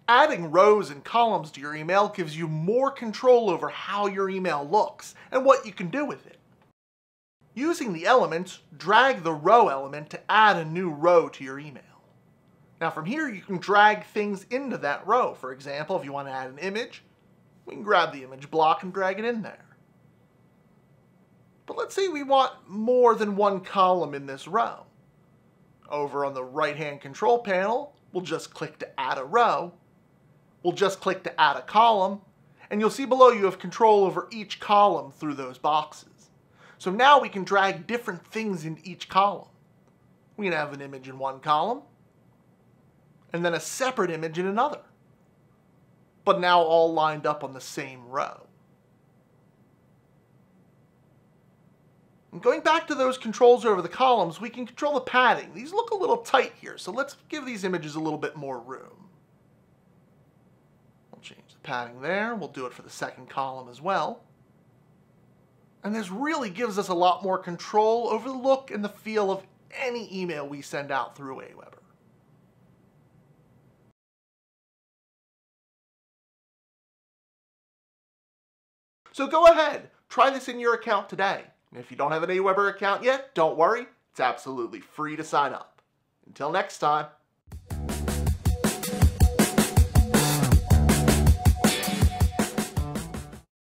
Adding rows and columns to your email gives you more control over how your email looks and what you can do with it. Using the elements, drag the row element to add a new row to your email. Now from here you can drag things into that row. For example, if you want to add an image, we can grab the image block and drag it in there. But let's say we want more than one column in this row. Over on the right-hand control panel, we'll just click to add a row. We'll just click to add a column, and you'll see below you have control over each column through those boxes. So now we can drag different things into each column. We can have an image in one column, and then a separate image in another, but now all lined up on the same row. And going back to those controls over the columns, we can control the padding. These look a little tight here, so let's give these images a little bit more room. We'll change the padding there. We'll do it for the second column as well. And this really gives us a lot more control over the look and the feel of any email we send out through AWeber. So go ahead, try this in your account today. And if you don't have an AWeber account yet, don't worry, it's absolutely free to sign up. Until next time.